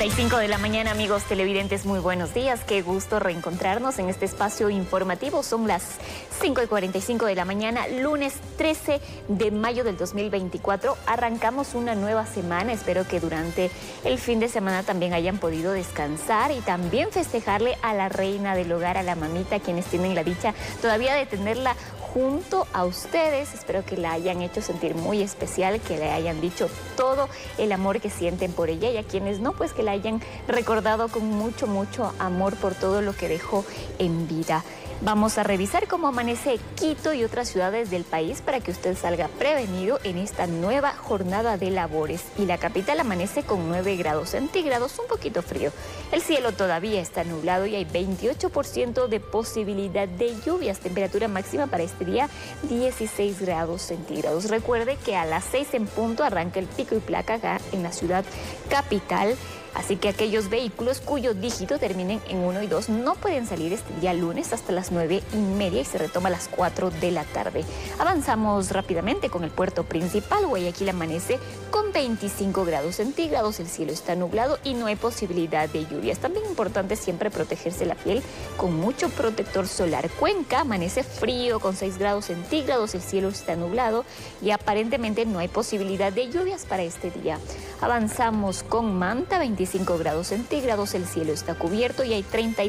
6:45 de la mañana, amigos televidentes, muy buenos días. Qué gusto reencontrarnos en este espacio informativo. Son las 5:45 de la mañana, lunes 13 de mayo del 2024. Arrancamos una nueva semana. Espero que durante el fin de semana también hayan podido descansar y también festejarle a la reina del hogar, a la mamita, quienes tienen la dicha todavía de tenerla junto a ustedes. Espero que la hayan hecho sentir muy especial, que le hayan dicho todo el amor que sienten por ella, y a quienes no, pues que la hayan recordado con mucho, mucho amor por todo lo que dejó en vida. Vamos a revisar cómo amanece Quito y otras ciudades del país para que usted salga prevenido en esta nueva jornada de labores. Y la capital amanece con 9 grados centígrados, un poquito frío. El cielo todavía está nublado y hay 28% de posibilidad de lluvias. Temperatura máxima para este día, 16 grados centígrados. Recuerde que a las 6 en punto arranca el pico y placa acá en la ciudad capital. Así que aquellos vehículos cuyo dígito terminen en 1 y 2 no pueden salir este día lunes hasta las 9:30 y se retoma a las 4 de la tarde. Avanzamos rápidamente con el puerto principal. Guayaquil amanece con 25 grados centígrados, el cielo está nublado y no hay posibilidad de lluvias. También es importante siempre protegerse la piel con mucho protector solar. Cuenca amanece frío con 6 grados centígrados, el cielo está nublado y aparentemente no hay posibilidad de lluvias para este día. Avanzamos con Manta, 25 grados centígrados, el cielo está cubierto y hay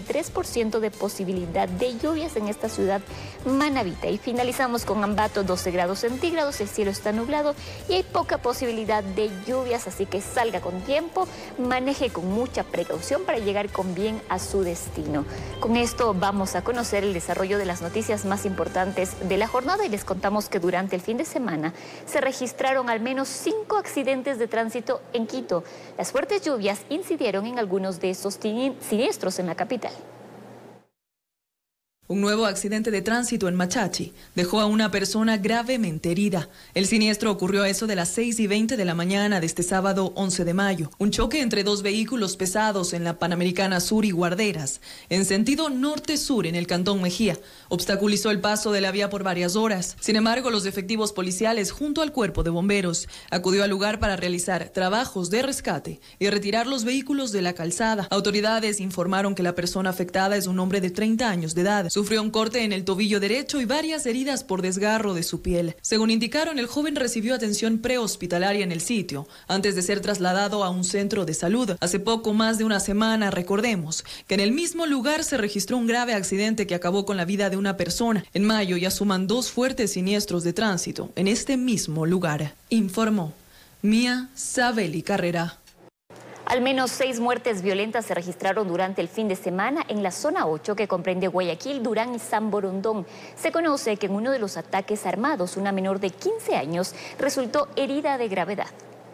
33% de posibilidad de lluvias en esta ciudad manabita. Y finalizamos con Ambato, 12 grados centígrados, el cielo está nublado y hay poca posibilidad de lluvias, así que salga con tiempo, maneje con mucha precaución para llegar con bien a su destino. Con esto vamos a conocer el desarrollo de las noticias más importantes de la jornada y les contamos que durante el fin de semana se registraron al menos 5 accidentes de tránsito en Quito. Las fuertes lluvias incidieron en algunos de estos siniestros en la capital. Un nuevo accidente de tránsito en Machachi dejó a una persona gravemente herida. El siniestro ocurrió a eso de las 6:20 de la mañana de este sábado 11 de mayo. Un choque entre dos vehículos pesados en la Panamericana Sur y Guarderas, en sentido norte-sur en el cantón Mejía, obstaculizó el paso de la vía por varias horas. Sin embargo, los efectivos policiales junto al cuerpo de bomberos acudió al lugar para realizar trabajos de rescate y retirar los vehículos de la calzada. Autoridades informaron que la persona afectada es un hombre de 30 años de edad. Sufrió un corte en el tobillo derecho y varias heridas por desgarro de su piel. Según indicaron, el joven recibió atención prehospitalaria en el sitio, antes de ser trasladado a un centro de salud. Hace poco más de una semana, recordemos, que en el mismo lugar se registró un grave accidente que acabó con la vida de una persona. En mayo ya suman 2 fuertes siniestros de tránsito en este mismo lugar, informó Mía Sabeli Carrera. Al menos 6 muertes violentas se registraron durante el fin de semana en la zona 8, que comprende Guayaquil, Durán y San Borondón. Se conoce que en uno de los ataques armados, una menor de 15 años resultó herida de gravedad.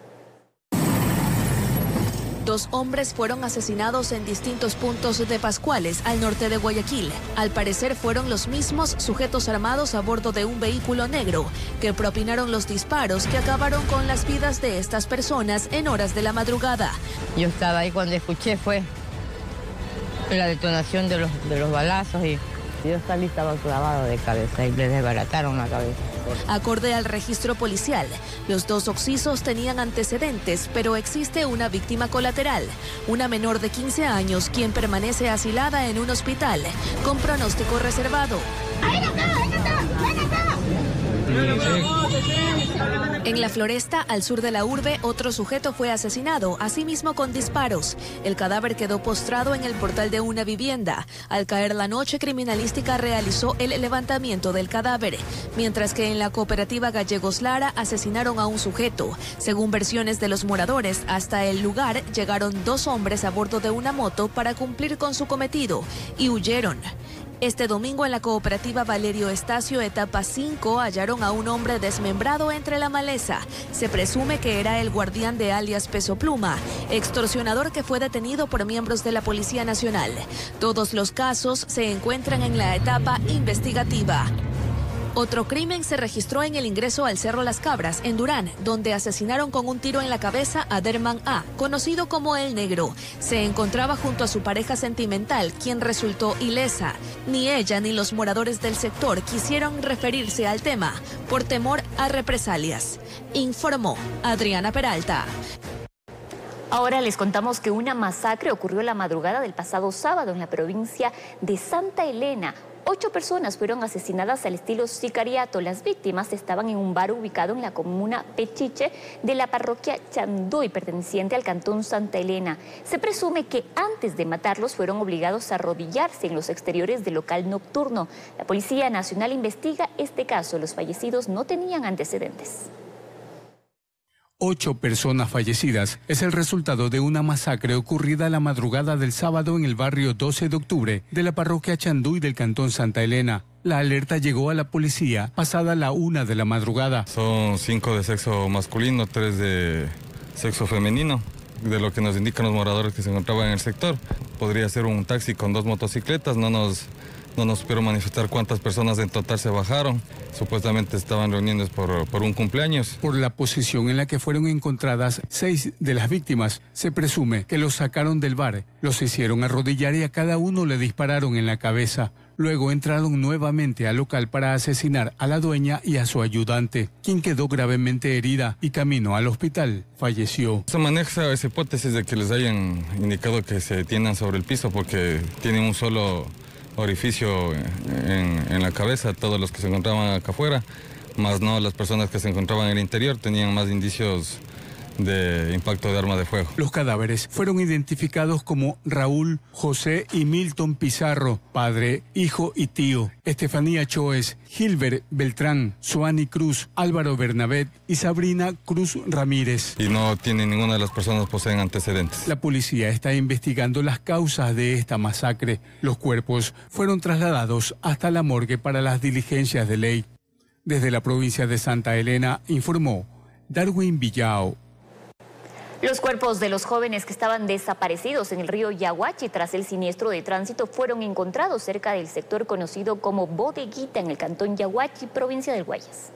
2 hombres fueron asesinados en distintos puntos de Pascuales, al norte de Guayaquil. Al parecer fueron los mismos sujetos armados a bordo de un vehículo negro que propinaron los disparos que acabaron con las vidas de estas personas en horas de la madrugada. Yo estaba ahí cuando escuché fue la detonación de los balazos y yo estaba clavado de cabeza y le desbarataron la cabeza. Acorde al registro policial, los 2 occisos tenían antecedentes, pero existe una víctima colateral, una menor de 15 años, quien permanece asilada en un hospital con pronóstico reservado. En la Floresta, al sur de la urbe, otro sujeto fue asesinado, asimismo con disparos. El cadáver quedó postrado en el portal de una vivienda. Al caer la noche, Criminalística realizó el levantamiento del cadáver, mientras que en la cooperativa Gallegos Lara asesinaron a un sujeto. Según versiones de los moradores, hasta el lugar llegaron 2 hombres a bordo de una moto para cumplir con su cometido y huyeron. Este domingo en la cooperativa Valerio Estacio, etapa 5, hallaron a un hombre desmembrado entre la maleza. Se presume que era el guardián de alias Peso Pluma, extorsionador que fue detenido por miembros de la Policía Nacional. Todos los casos se encuentran en la etapa investigativa. Otro crimen se registró en el ingreso al Cerro Las Cabras, en Durán, donde asesinaron con un tiro en la cabeza a Derman A., conocido como El Negro. Se encontraba junto a su pareja sentimental, quien resultó ilesa. Ni ella ni los moradores del sector quisieron referirse al tema, por temor a represalias. Informó Adriana Peralta. Ahora les contamos que una masacre ocurrió la madrugada del pasado sábado en la provincia de Santa Elena. 8 personas fueron asesinadas al estilo sicariato. Las víctimas estaban en un bar ubicado en la comuna Pechiche de la parroquia Chanduy, perteneciente al cantón Santa Elena. Se presume que antes de matarlos fueron obligados a arrodillarse en los exteriores del local nocturno. La Policía Nacional investiga este caso. Los fallecidos no tenían antecedentes. 8 personas fallecidas es el resultado de una masacre ocurrida la madrugada del sábado en el barrio 12 de octubre de la parroquia Chanduy del cantón Santa Elena. La alerta llegó a la policía pasada la 1 de la madrugada. Son 5 de sexo masculino, 3 de sexo femenino, de lo que nos indican los moradores que se encontraban en el sector. Podría ser un taxi con 2 motocicletas, no nos supieron manifestar cuántas personas en total se bajaron. Supuestamente estaban reuniéndose por un cumpleaños. Por la posición en la que fueron encontradas 6 de las víctimas, se presume que los sacaron del bar, los hicieron arrodillar y a cada uno le dispararon en la cabeza. Luego entraron nuevamente al local para asesinar a la dueña y a su ayudante, quien quedó gravemente herida y camino al hospital falleció. Se maneja esa hipótesis de que les hayan indicado que se tiendan sobre el piso porque tienen un solo orificio en la cabeza, todos los que se encontraban acá afuera, más no las personas que se encontraban en el interior tenían más indicios de impacto de arma de fuego. Los cadáveres fueron identificados como Raúl, José y Milton Pizarro, padre, hijo y tío, Estefanía Choes, Gilbert Beltrán, Suani Cruz, Álvaro Bernabé y Sabrina Cruz Ramírez. Y no tiene ninguna de las personas poseen antecedentes. La policía está investigando las causas de esta masacre. Los cuerpos fueron trasladados hasta la morgue para las diligencias de ley. Desde la provincia de Santa Elena informó Darwin Villao. Los cuerpos de los jóvenes que estaban desaparecidos en el río Yaguachi tras el siniestro de tránsito fueron encontrados cerca del sector conocido como Bodeguita en el cantón Yaguachi, provincia del Guayas.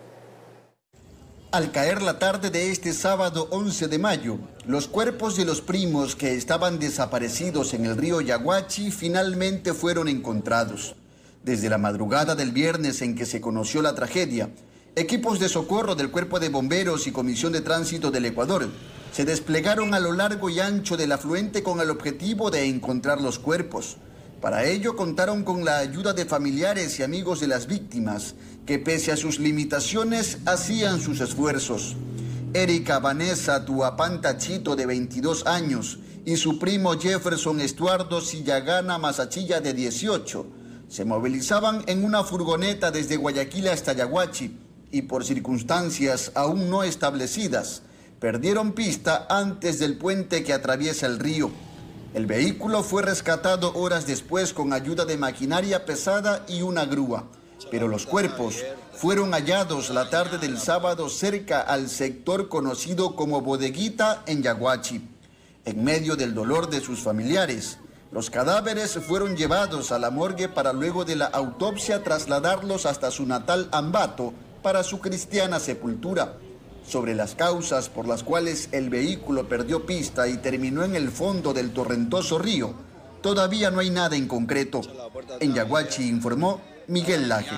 Al caer la tarde de este sábado 11 de mayo, los cuerpos de los primos que estaban desaparecidos en el río Yaguachi finalmente fueron encontrados. Desde la madrugada del viernes en que se conoció la tragedia, equipos de socorro del Cuerpo de Bomberos y Comisión de Tránsito del Ecuador se desplegaron a lo largo y ancho del afluente con el objetivo de encontrar los cuerpos. Para ello contaron con la ayuda de familiares y amigos de las víctimas, que pese a sus limitaciones hacían sus esfuerzos. Erika Vanessa Tuapanta Chito, de 22 años, y su primo Jefferson Estuardo Sillagana Masachilla, de 18, se movilizaban en una furgoneta desde Guayaquil hasta Yaguachi y por circunstancias aún no establecidas, perdieron pista antes del puente que atraviesa el río. El vehículo fue rescatado horas después con ayuda de maquinaria pesada y una grúa, pero los cuerpos fueron hallados la tarde del sábado cerca al sector conocido como Bodeguita en Yaguachi. En medio del dolor de sus familiares, los cadáveres fueron llevados a la morgue para luego de la autopsia trasladarlos hasta su natal Ambato para su cristiana sepultura. Sobre las causas por las cuales el vehículo perdió pista y terminó en el fondo del torrentoso río, todavía no hay nada en concreto. En Yaguachi informó Miguel Laje.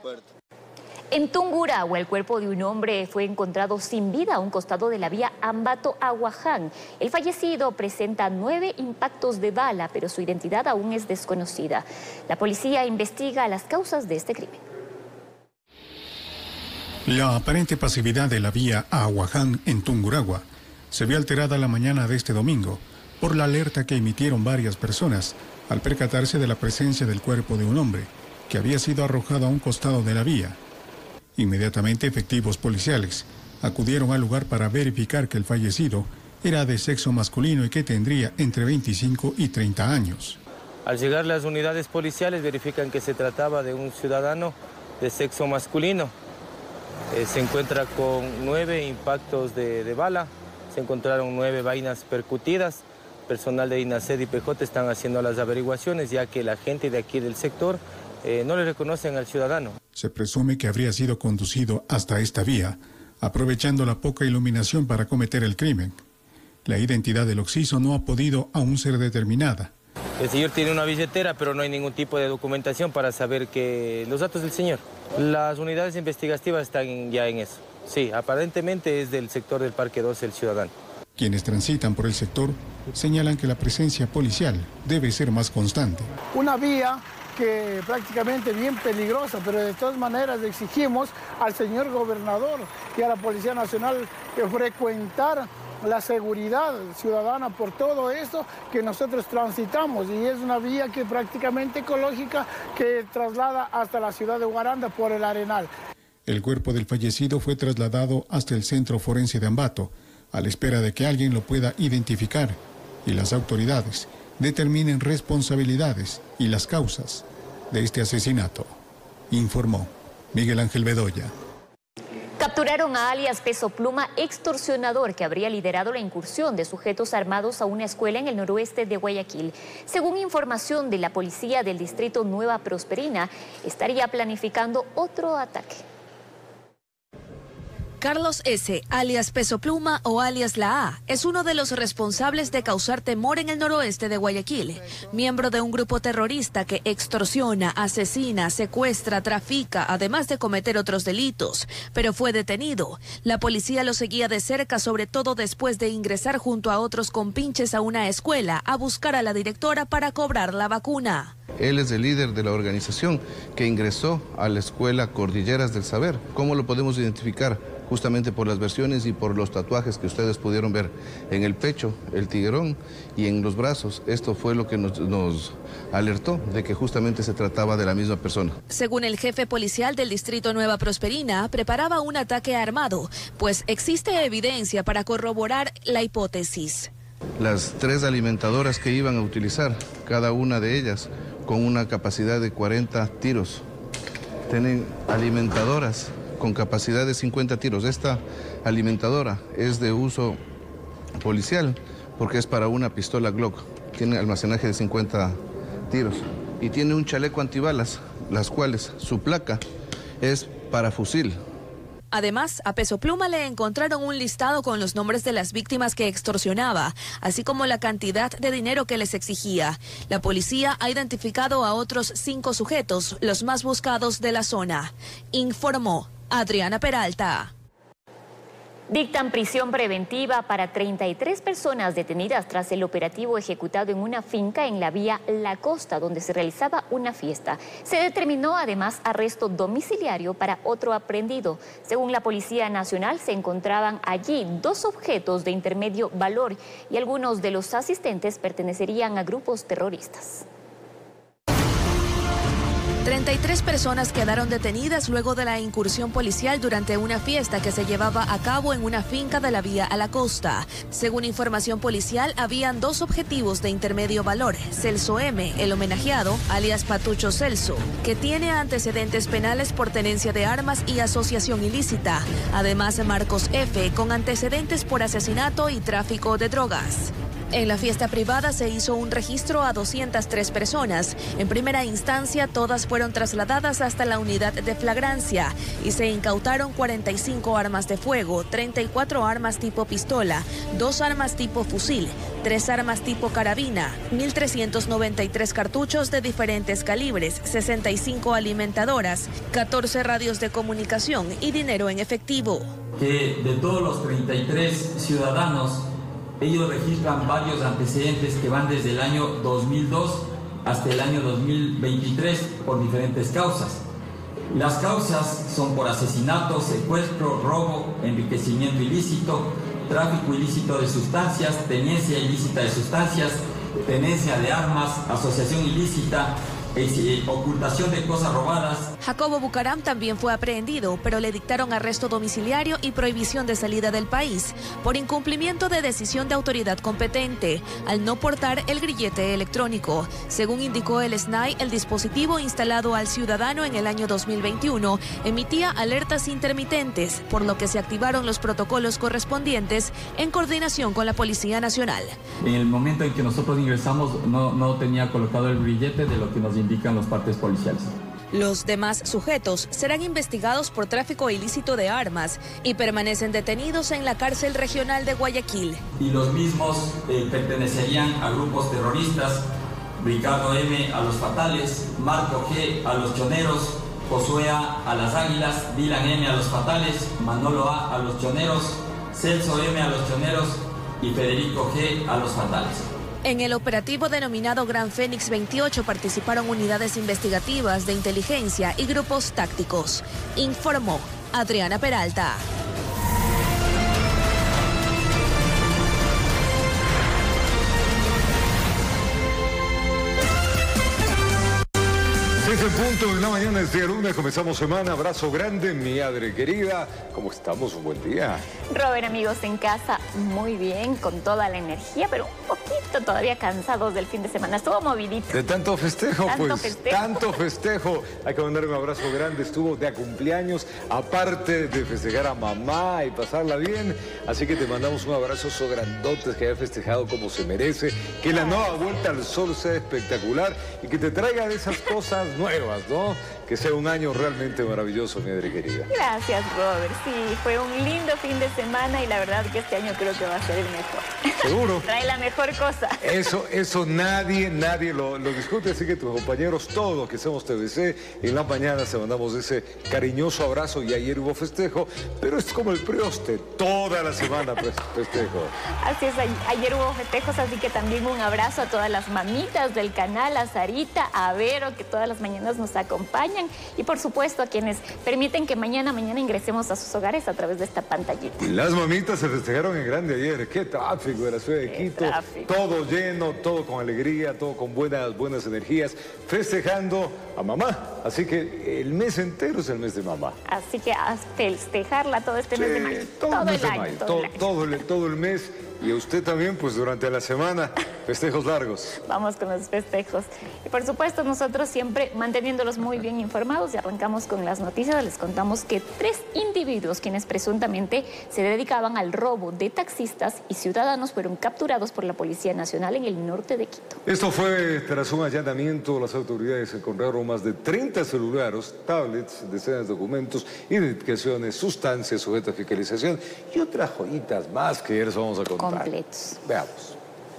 En Tungurahua, el cuerpo de un hombre fue encontrado sin vida a un costado de la vía Ambato-Aguaján. El fallecido presenta 9 impactos de bala, pero su identidad aún es desconocida. La policía investiga las causas de este crimen. La aparente pasividad de la vía a Aguaján en Tungurahua se vio alterada la mañana de este domingo por la alerta que emitieron varias personas al percatarse de la presencia del cuerpo de un hombre que había sido arrojado a un costado de la vía. Inmediatamente efectivos policiales acudieron al lugar para verificar que el fallecido era de sexo masculino y que tendría entre 25 y 30 años. Al llegar las unidades policiales verifican que se trataba de un ciudadano de sexo masculino. Se encuentra con 9 impactos de bala, se encontraron 9 vainas percutidas. Personal de INACED y PJ están haciendo las averiguaciones, ya que la gente de aquí del sector no le reconocen al ciudadano. Se presume que habría sido conducido hasta esta vía, aprovechando la poca iluminación para cometer el crimen. La identidad del occiso no ha podido aún ser determinada. El señor tiene una billetera, pero no hay ningún tipo de documentación para saber los datos del señor. Las unidades investigativas están ya en eso. Sí, aparentemente es del sector del Parque 12 el ciudadano. Quienes transitan por el sector señalan que la presencia policial debe ser más constante. Una vía que prácticamente bien peligrosa, pero de todas maneras exigimos al señor gobernador y a la Policía Nacional frecuentar la seguridad ciudadana por todo esto que nosotros transitamos, y es una vía que prácticamente ecológica que traslada hasta la ciudad de Huaranda por el Arenal. El cuerpo del fallecido fue trasladado hasta el Centro Forense de Ambato, a la espera de que alguien lo pueda identificar y las autoridades determinen responsabilidades y las causas de este asesinato, informó Miguel Ángel Bedoya. Capturaron a alias Peso Pluma, extorsionador que habría liderado la incursión de sujetos armados a una escuela en el noroeste de Guayaquil. Según información de la policía del distrito Nueva Prosperina, estaría planificando otro ataque. Carlos S., alias Peso Pluma o alias La A, es uno de los responsables de causar temor en el noroeste de Guayaquil. Miembro de un grupo terrorista que extorsiona, asesina, secuestra, trafica, además de cometer otros delitos, pero fue detenido. La policía lo seguía de cerca, sobre todo después de ingresar junto a otros compinches a una escuela a buscar a la directora para cobrar la vacuna. Él es el líder de la organización que ingresó a la escuela Cordilleras del Saber. ¿Cómo lo podemos identificar? Justamente por las versiones y por los tatuajes que ustedes pudieron ver en el pecho, el tiguerón y en los brazos. Esto fue lo que nos alertó de que justamente se trataba de la misma persona. Según el jefe policial del distrito Nueva Prosperina, preparaba un ataque armado, pues existe evidencia para corroborar la hipótesis. Las 3 alimentadoras que iban a utilizar, cada una de ellas con una capacidad de 40 tiros. Tienen alimentadoras con capacidad de 50 tiros. Esta alimentadora es de uso policial porque es para una pistola Glock. Tiene almacenaje de 50 tiros y tiene un chaleco antibalas, las cuales su placa es para fusil. Además, a Peso Pluma le encontraron un listado con los nombres de las víctimas que extorsionaba, así como la cantidad de dinero que les exigía. La policía ha identificado a otros 5 sujetos, los más buscados de la zona. Informó Adriana Peralta. Dictan prisión preventiva para 33 personas detenidas tras el operativo ejecutado en una finca en la vía La Costa, donde se realizaba una fiesta. Se determinó además arresto domiciliario para otro aprehendido. Según la Policía Nacional, se encontraban allí 2 objetos de intermedio valor y algunos de los asistentes pertenecerían a grupos terroristas. 33 personas quedaron detenidas luego de la incursión policial durante una fiesta que se llevaba a cabo en una finca de la vía a la costa. Según información policial, habían 2 objetivos de intermedio valor. Celso M., el homenajeado, alias Patucho Celso, que tiene antecedentes penales por tenencia de armas y asociación ilícita. Además, Marcos F., con antecedentes por asesinato y tráfico de drogas. En la fiesta privada se hizo un registro a 203 personas. En primera instancia, todas fueron trasladadas hasta la unidad de flagrancia y se incautaron 45 armas de fuego, 34 armas tipo pistola, 2 armas tipo fusil, 3 armas tipo carabina, 1.393 cartuchos de diferentes calibres, 65 alimentadoras, 14 radios de comunicación y dinero en efectivo. Que de todos los 33 ciudadanos, ellos registran varios antecedentes que van desde el año 2002 hasta el año 2023 por diferentes causas. Las causas son por asesinato, secuestro, robo, enriquecimiento ilícito, tráfico ilícito de sustancias, tenencia ilícita de sustancias, tenencia de armas, asociación ilícita, ocultación de cosas robadas. Jacobo Bucaram también fue aprehendido, pero le dictaron arresto domiciliario y prohibición de salida del país por incumplimiento de decisión de autoridad competente al no portar el grillete electrónico. Según indicó el SNAI, el dispositivo instalado al ciudadano en el año 2021 emitía alertas intermitentes, por lo que se activaron los protocolos correspondientes en coordinación con la Policía Nacional. En el momento en que nosotros ingresamos no tenía colocado el grillete de lo que nos indican los partes policiales. Los demás sujetos serán investigados por tráfico ilícito de armas y permanecen detenidos en la cárcel regional de Guayaquil. Y los mismos pertenecerían a grupos terroristas: Ricardo M. a los Fatales, Marco G. a los Choneros, Josué A. a las Águilas, Dylan M. a los Fatales, Manolo A. a los Choneros, Celso M. a los Choneros, y Federico G. a los fatales. En el operativo denominado Gran Fénix 28 participaron unidades investigativas de inteligencia y grupos tácticos, informó Adriana Peralta. Desde el punto de la mañana, este lunes, comenzamos semana. Abrazo grande, mi madre querida. ¿Cómo estamos? Un buen día. Robert, amigos, en casa, muy bien, con toda la energía, pero un poquito todavía cansados del fin de semana. Estuvo movidito. De tanto festejo, Tanto festejo. Hay que mandar un abrazo grande. Estuvo de cumpleaños, aparte de festejar a mamá y pasarla bien. Así que te mandamos un abrazo grandote, que haya festejado como se merece. Que la nueva vuelta al sol sea espectacular y que te traiga de esas cosas nuevas, ¿no? Que sea un año realmente maravilloso, mi madre querida. Gracias, Robert. Sí, fue un lindo fin de semana y la verdad que este año creo que va a ser el mejor. ¿Seguro? Trae la mejor cosa. Eso nadie lo discute, así que tus compañeros, todos que somos TVC, en la mañana se mandamos ese cariñoso abrazo y ayer hubo festejo, pero es como el preoste, toda la semana festejo. Así es, ayer hubo festejos, así que también un abrazo a todas las mamitas del canal, a Sarita, a Vero, que todas las mañanas nos acompañan, y por supuesto a quienes permiten que mañana ingresemos a sus hogares a través de esta pantallita. Las mamitas se festejaron en grande ayer. Qué tráfico de la ciudad de Quito. Tráfico. Todo lleno, todo con alegría, todo con buenas energías, festejando a mamá. Así que el mes entero es el mes de mamá. Así que a festejarla todo este mes de mayo. Todo el mes. Y a usted también, pues durante la semana, festejos largos. Vamos con los festejos. Y por supuesto, nosotros siempre manteniéndolos muy bien informados, y arrancamos con las noticias. Les contamos que 3 individuos, quienes presuntamente se dedicaban al robo de taxistas y ciudadanos, fueron capturados por la Policía Nacional en el norte de Quito. Esto fue tras un allanamiento. Las autoridades encontraron más de 30 celulares, tablets, decenas de documentos, identificaciones, sustancias sujetas a fiscalización y otras joyitas más que ya les vamos a contar. Completos. Veamos.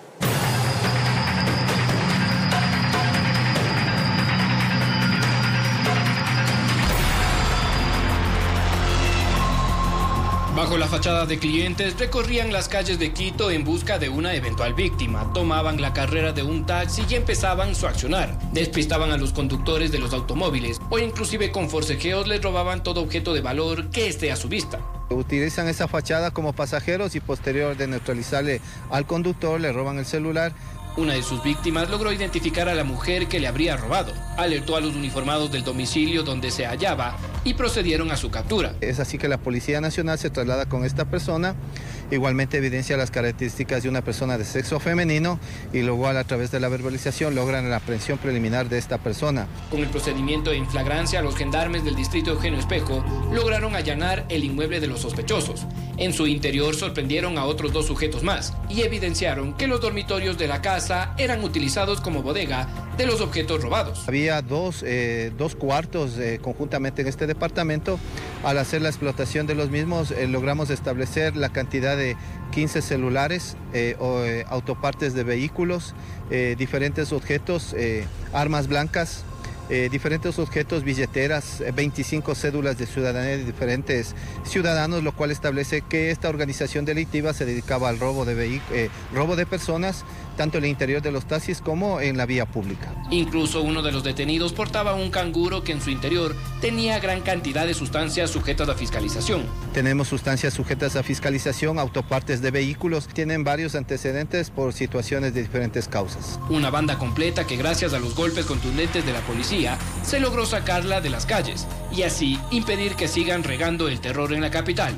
Bajo la fachada de clientes, recorrían las calles de Quito en busca de una eventual víctima. Tomaban la carrera de un taxi y empezaban su accionar. Despistaban a los conductores de los automóviles o inclusive con forcejeos les robaban todo objeto de valor que esté a su vista. Utilizan esa fachada como pasajeros y posterior de neutralizarle al conductor le roban el celular. Una de sus víctimas logró identificar a la mujer que le habría robado. Alertó a los uniformados del domicilio donde se hallaba y procedieron a su captura. Es así que la Policía Nacional se traslada con esta persona. Igualmente evidencia las características de una persona de sexo femenino y luego a través de la verbalización logran la aprehensión preliminar de esta persona. Con el procedimiento en flagrancia, los gendarmes del distrito Eugenio Espejo lograron allanar el inmueble de los sospechosos. En su interior sorprendieron a otros 2 sujetos más y evidenciaron que los dormitorios de la casa eran utilizados como bodega de los objetos robados. Había dos cuartos conjuntamente en este departamento. Al hacer la explotación de los mismos logramos establecer la cantidad de 15 celulares, autopartes de vehículos, diferentes objetos, armas blancas, diferentes objetos, billeteras, 25 cédulas de ciudadanía de diferentes ciudadanos, lo cual establece que esta organización delictiva se dedicaba al robo de personas, tanto en el interior de los taxis como en la vía pública. Incluso uno de los detenidos portaba un canguro que en su interior tenía gran cantidad de sustancias sujetas a fiscalización. Tenemos sustancias sujetas a fiscalización, autopartes de vehículos, tienen varios antecedentes por situaciones de diferentes causas. Una banda completa que gracias a los golpes contundentes de la policía se logró sacarla de las calles y así impedir que sigan regando el terror en la capital.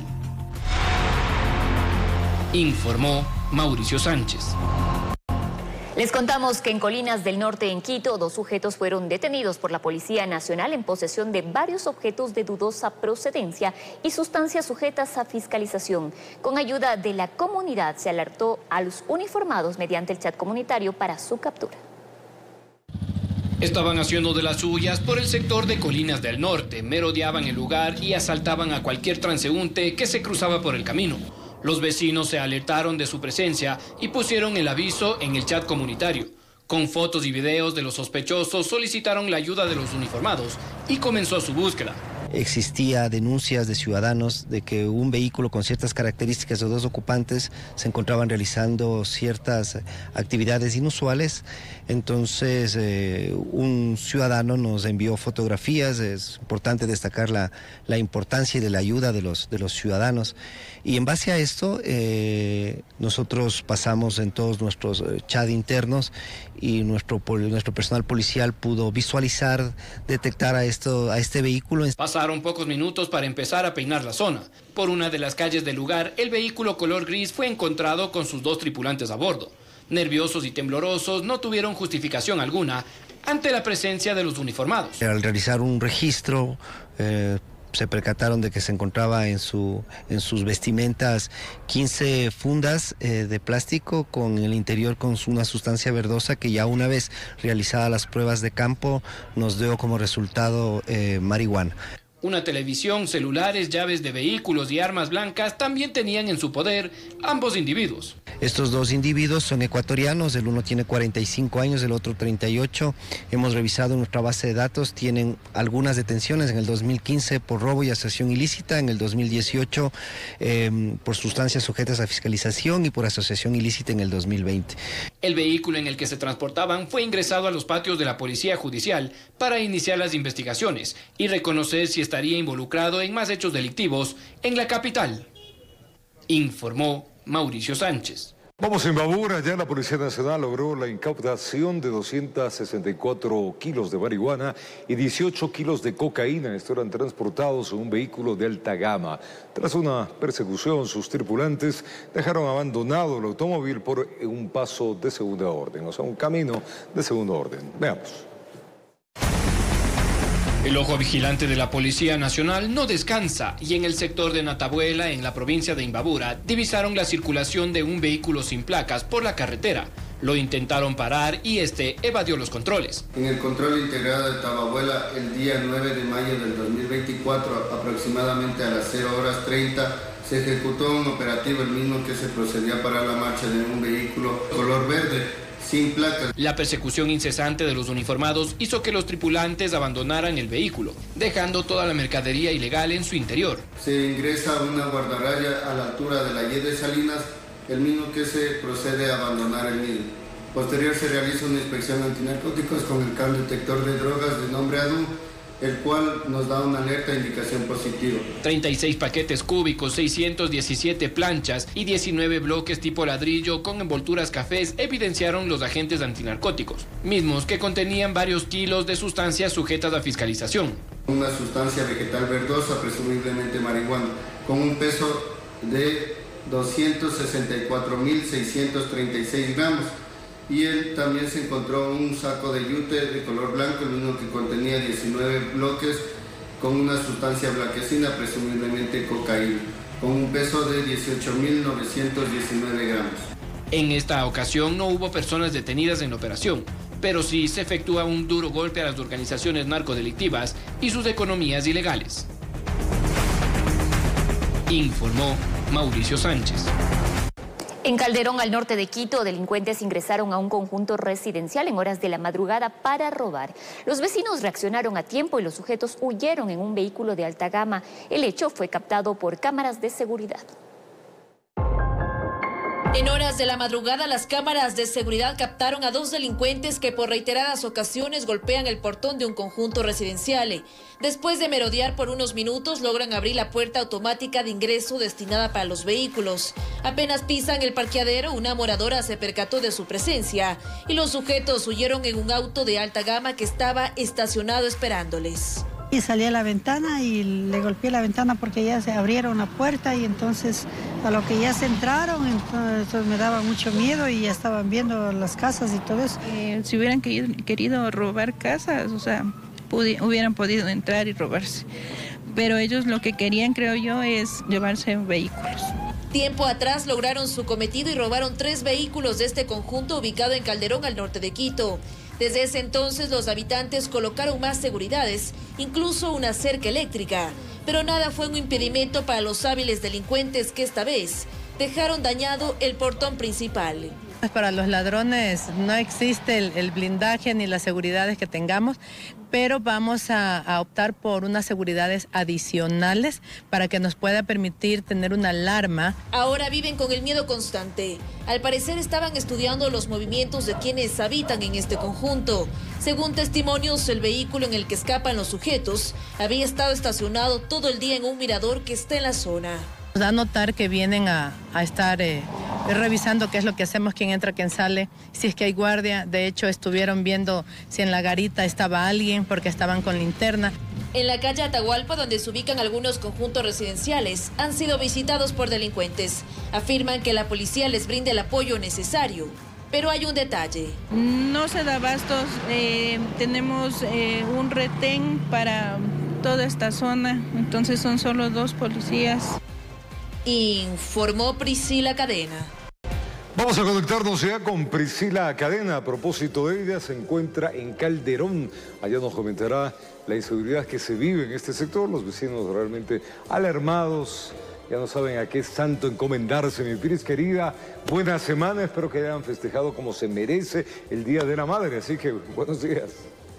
Informó Mauricio Sánchez. Les contamos que en Colinas del Norte, en Quito, 2 sujetos fueron detenidos por la Policía Nacional en posesión de varios objetos de dudosa procedencia y sustancias sujetas a fiscalización. Con ayuda de la comunidad se alertó a los uniformados mediante el chat comunitario para su captura. Estaban haciendo de las suyas por el sector de Colinas del Norte, merodeaban el lugar y asaltaban a cualquier transeúnte que se cruzaba por el camino. Los vecinos se alertaron de su presencia y pusieron el aviso en el chat comunitario. Con fotos y videos de los sospechosos solicitaron la ayuda de los uniformados y comenzó su búsqueda. Existía denuncias de ciudadanos de que un vehículo con ciertas características de 2 ocupantes se encontraban realizando ciertas actividades inusuales. Entonces un ciudadano nos envió fotografías. Es importante destacar la importancia y de la ayuda de los ciudadanos. Y en base a esto nosotros pasamos en todos nuestros chat internos y nuestro personal policial pudo visualizar, detectar a este vehículo. Pasaron pocos minutos para empezar a peinar la zona. Por una de las calles del lugar, el vehículo color gris fue encontrado con sus 2 tripulantes a bordo. Nerviosos y temblorosos, no tuvieron justificación alguna ante la presencia de los uniformados. Al realizar un registro, se percataron de que se encontraba en sus vestimentas 15 fundas de plástico con el interior con una sustancia verdosa que ya una vez realizadas las pruebas de campo nos dio como resultado marihuana. Una televisión, celulares, llaves de vehículos y armas blancas también tenían en su poder ambos individuos. Estos 2 individuos son ecuatorianos, el uno tiene 45 años, el otro 38. Hemos revisado nuestra base de datos, tienen algunas detenciones en el 2015 por robo y asociación ilícita, en el 2018 por sustancias sujetas a fiscalización y por asociación ilícita en el 2020. El vehículo en el que se transportaban fue ingresado a los patios de la Policía Judicial para iniciar las investigaciones y reconocer si estaría involucrado en más hechos delictivos en la capital, informó Mauricio Sánchez. Vamos a Imbabura, ya la Policía Nacional logró la incautación de 264 kilos de marihuana y 18 kilos de cocaína. Estos eran transportados en un vehículo de alta gama. Tras una persecución, sus tripulantes dejaron abandonado el automóvil por un paso de segunda orden, o sea, un camino de segunda orden. Veamos. El ojo vigilante de la Policía Nacional no descansa y en el sector de Natabuela, en la provincia de Imbabura, divisaron la circulación de un vehículo sin placas por la carretera. Lo intentaron parar y evadió los controles. En el control integrado de Tababuela, el día 9 de mayo del 2024, aproximadamente a las 0:30, se ejecutó un operativo, el mismo que se procedía a parar la marcha de un vehículo color verde, sin placas. La persecución incesante de los uniformados hizo que los tripulantes abandonaran el vehículo, dejando toda la mercadería ilegal en su interior. Se ingresa una guardarraya a la altura de la Y de Salinas, el mismo que se procede a abandonar el mismo. Posterior se realiza una inspección antinarcóticos con el can detector de drogas de nombre ADU, el cual nos da una alerta de indicación positiva. 36 paquetes cúbicos, 617 planchas y 19 bloques tipo ladrillo con envolturas cafés evidenciaron los agentes antinarcóticos, mismos que contenían varios kilos de sustancias sujetas a fiscalización. Una sustancia vegetal verdosa, presumiblemente marihuana, con un peso de 264.636 gramos. Y él también se encontró un saco de yute de color blanco, el mismo que contenía 19 bloques con una sustancia blanquecina, presumiblemente cocaína, con un peso de 18.919 gramos. En esta ocasión no hubo personas detenidas en la operación, pero sí se efectúa un duro golpe a las organizaciones narcodelictivas y sus economías ilegales. Informó Mauricio Sánchez. En Calderón, al norte de Quito, delincuentes ingresaron a un conjunto residencial en horas de la madrugada para robar. Los vecinos reaccionaron a tiempo y los sujetos huyeron en un vehículo de alta gama. El hecho fue captado por cámaras de seguridad. En horas de la madrugada, las cámaras de seguridad captaron a 2 delincuentes que por reiteradas ocasiones golpean el portón de un conjunto residencial. Después de merodear por unos minutos, logran abrir la puerta automática de ingreso destinada para los vehículos. Apenas pisan el parqueadero, una moradora se percató de su presencia y los sujetos huyeron en un auto de alta gama que estaba estacionado esperándoles. Y salí a la ventana y le golpeé la ventana porque ya se abrieron la puerta y entonces a lo que ya se entraron, entonces me daba mucho miedo y ya estaban viendo las casas y todo eso. Si hubieran querido robar casas, o sea, hubieran podido entrar y robarse. Pero ellos lo que querían, creo yo, es llevarse vehículos. Tiempo atrás lograron su cometido y robaron 3 vehículos de este conjunto ubicado en Calderón, al norte de Quito. Desde ese entonces los habitantes colocaron más seguridades, incluso una cerca eléctrica, pero nada fue un impedimento para los hábiles delincuentes que esta vez dejaron dañado el portón principal. Para los ladrones no existe el blindaje ni las seguridades que tengamos, pero vamos a optar por unas seguridades adicionales para que nos pueda permitir tener una alarma. Ahora viven con el miedo constante. Al parecer estaban estudiando los movimientos de quienes habitan en este conjunto. Según testimonios, el vehículo en el que escapan los sujetos había estado estacionado todo el día en un mirador que está en la zona. Nos da a notar que vienen a estar revisando qué es lo que hacemos, quién entra, quién sale, si es que hay guardia. De hecho, estuvieron viendo si en la garita estaba alguien porque estaban con linterna. En la calle Atahualpa, donde se ubican algunos conjuntos residenciales, han sido visitados por delincuentes. Afirman que la policía les brinda el apoyo necesario. Pero hay un detalle. No se da abastos, tenemos un retén para toda esta zona, entonces son solo 2 policías. Informó Priscila Cadena. Vamos a conectarnos ya con Priscila Cadena. A propósito de ella, se encuentra en Calderón. Allá nos comentará la inseguridad que se vive en este sector. Los vecinos realmente alarmados. Ya no saben a qué santo encomendarse. Mi Pris querida, buena semana. Espero que hayan festejado como se merece el Día de la Madre. Así que buenos días.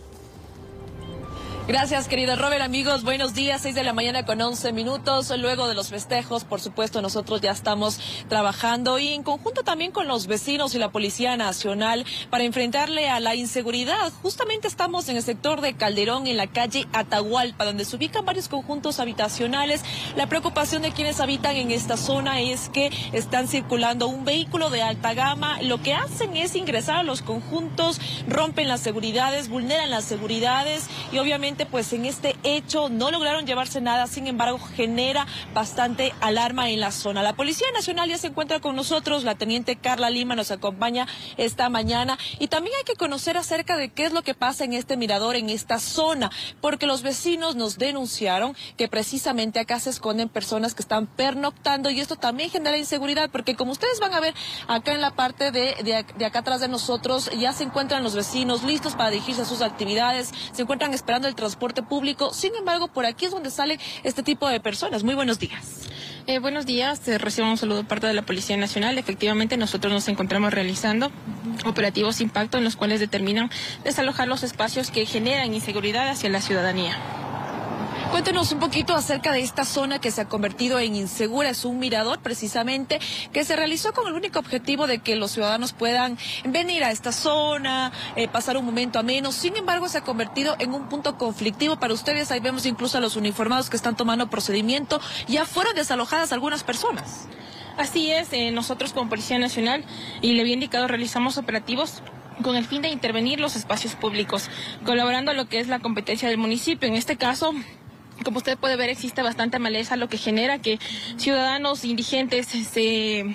Gracias, querido Robert. Amigos, buenos días, 6 de la mañana con 11 minutos. Luego de los festejos, por supuesto, nosotros ya estamos trabajando y en conjunto también con los vecinos y la Policía Nacional para enfrentarle a la inseguridad. Justamente estamos en el sector de Calderón, en la calle Atahualpa, donde se ubican varios conjuntos habitacionales. La preocupación de quienes habitan en esta zona es que están circulando un vehículo de alta gama. Lo que hacen es ingresar a los conjuntos, rompen las seguridades, vulneran las seguridades y obviamente pues en este hecho no lograron llevarse nada, sin embargo genera bastante alarma en la zona. La Policía Nacional ya se encuentra con nosotros, la teniente Carla Lima nos acompaña esta mañana y también hay que conocer acerca de qué es lo que pasa en este mirador, en esta zona, porque los vecinos nos denunciaron que precisamente acá se esconden personas que están pernoctando y esto también genera inseguridad, porque como ustedes van a ver acá en la parte de acá atrás de nosotros ya se encuentran los vecinos listos para dirigirse a sus actividades, se encuentran esperando el transporte público. Sin embargo, por aquí es donde sale este tipo de personas. Muy buenos días. Buenos días, recibo un saludo de parte de la Policía Nacional. Efectivamente, nosotros nos encontramos realizando operativos impacto en los cuales determinan desalojar los espacios que generan inseguridad hacia la ciudadanía. Cuéntenos un poquito acerca de esta zona que se ha convertido en insegura. Es un mirador precisamente que se realizó con el único objetivo de que los ciudadanos puedan venir a esta zona, pasar un momento ameno. Sin embargo, se ha convertido en un punto conflictivo para ustedes. Ahí vemos incluso a los uniformados que están tomando procedimiento. Ya fueron desalojadas algunas personas. Así es, nosotros como Policía Nacional, y le había indicado, realizamos operativos con el fin de intervenir los espacios públicos, colaborando a lo que es la competencia del municipio. En este caso, como usted puede ver, existe bastante maleza, lo que genera que ciudadanos indigentes se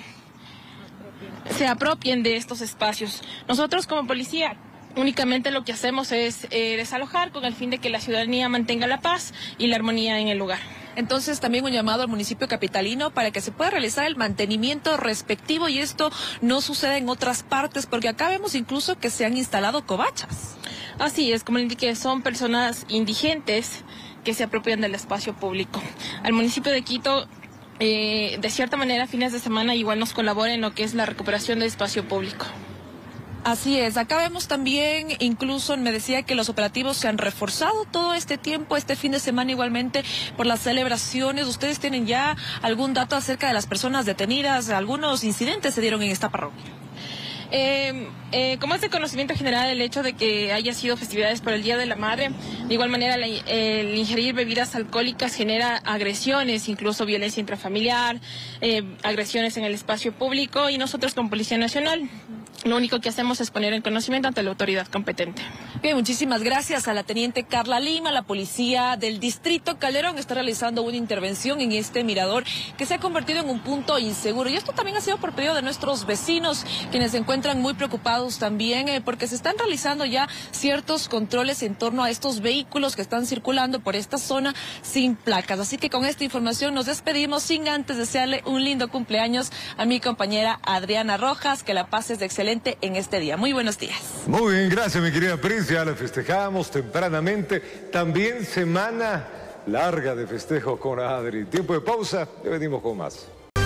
apropien de estos espacios. Nosotros como policía únicamente lo que hacemos es desalojar con el fin de que la ciudadanía mantenga la paz y la armonía en el lugar. Entonces también un llamado al municipio capitalino para que se pueda realizar el mantenimiento respectivo y esto no sucede en otras partes porque acá vemos incluso que se han instalado covachas. Así es, como le indiqué, son personas indigentes que se apropian del espacio público. Al municipio de Quito, de cierta manera, fines de semana igual nos colabora en lo que es la recuperación del espacio público. Así es, acá vemos también, incluso me decía que los operativos se han reforzado todo este tiempo, este fin de semana igualmente por las celebraciones. ¿Ustedes tienen ya algún dato acerca de las personas detenidas? ¿Algunos incidentes se dieron en esta parroquia? Como es de conocimiento general el hecho de que haya sido festividades por el Día de la Madre, de igual manera el ingerir bebidas alcohólicas genera agresiones, incluso violencia intrafamiliar, agresiones en el espacio público y nosotros como Policía Nacional lo único que hacemos es poner en conocimiento ante la autoridad competente. Bien, muchísimas gracias a la teniente Carla Lima. La policía del distrito Calderón está realizando una intervención en este mirador que se ha convertido en un punto inseguro. Y esto también ha sido por pedido de nuestros vecinos, quienes se encuentran muy preocupados también porque se están realizando ya ciertos controles en torno a estos vehículos que están circulando por esta zona sin placas. Así que con esta información nos despedimos sin antes desearle un lindo cumpleaños a mi compañera Adriana Rojas. Que la pases de excelente en este día. Muy buenos días. Muy bien, gracias mi querida Pris, ya la festejamos tempranamente. También semana larga de festejo con Adri. Tiempo de pausa, ya venimos con más.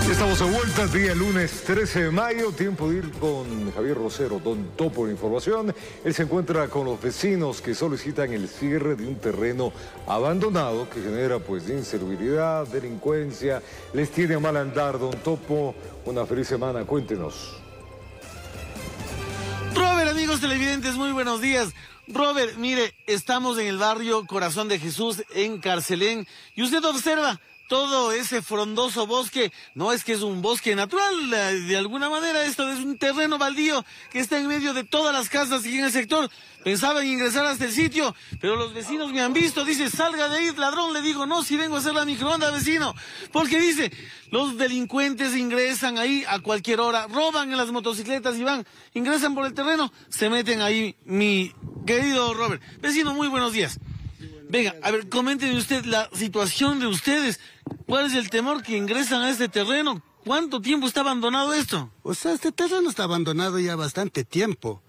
Estamos de vuelta, día lunes 13 de mayo, tiempo de ir con Javier Rosero, Don Topo de Información. Él se encuentra con los vecinos que solicitan el cierre de un terreno abandonado que genera pues inseguridad, delincuencia, les tiene a mal andar. Don Topo, una feliz semana, cuéntenos. Robert, amigos televidentes, muy buenos días. Robert, mire, estamos en el barrio Corazón de Jesús, en Carcelén, y usted observa todo ese frondoso bosque. No es que es un bosque natural, de alguna manera esto es un terreno baldío que está en medio de todas las casas aquí en el sector. Pensaba en ingresar hasta el sitio, pero los vecinos me han visto, dice, salga de ahí, ladrón. Le digo, no, si vengo a hacer la microonda, vecino, porque dice, los delincuentes ingresan ahí a cualquier hora, roban en las motocicletas y ingresan por el terreno, se meten ahí, mi querido Robert. Vecino, muy buenos días. Venga, a ver, coménteme usted la situación de ustedes. ¿Cuál es el temor que ingresan a este terreno? ¿Cuánto tiempo está abandonado esto? O sea, este terreno está abandonado ya bastante tiempo.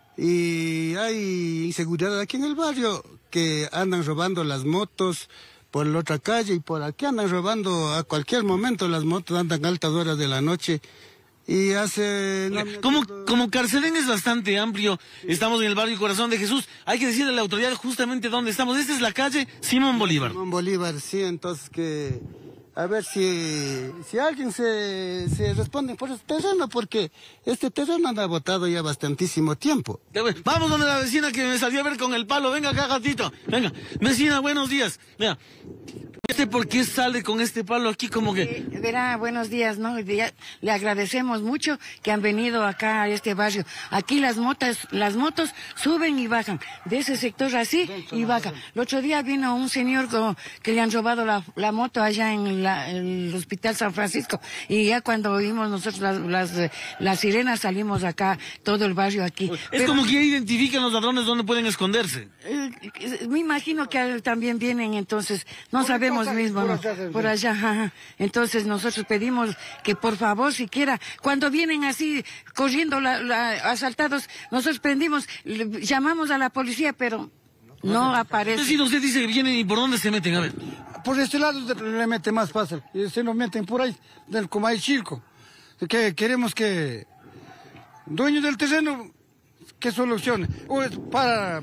Y hay inseguridad aquí en el barrio, que andan robando las motos por la otra calle y por aquí andan robando a cualquier momento. Las motos andan a altas horas de la noche. Y hace... Como Carcelén es bastante amplio, estamos en el barrio Corazón de Jesús, hay que decirle a la autoridad justamente dónde estamos. Esta es la calle Simón Bolívar. Simón Bolívar, sí, entonces que... A ver si alguien se responde por este terreno, porque este terreno anda botado ya bastantísimo tiempo. Vamos donde la vecina que me salió a ver con el palo. Venga acá, gatito. Venga, vecina, buenos días. Mira, ¿por qué sale con este palo aquí como que...? Verá, buenos días, ¿no? Le agradecemos mucho que han venido acá a este barrio. Aquí las motos suben y bajan. De ese sector así y bajan. El otro día vino un señor que le han robado la moto allá en el Hospital San Francisco. Y ya cuando oímos nosotros las sirenas salimos acá, todo el barrio aquí. Es como que identifican los ladrones dónde pueden esconderse. Me imagino que también vienen, entonces, no sabemos mismo, ¿no? Por allá, ajá. Entonces nosotros pedimos que por favor, siquiera, cuando vienen así, corriendo asaltados, nosotros llamamos a la policía, pero no aparece. Es decir, usted dice que vienen y ¿por dónde se meten? A ver. Por este lado le mete más fácil, y se nos meten por ahí, como hay circo. Que queremos que dueño del terreno que solucione, o es para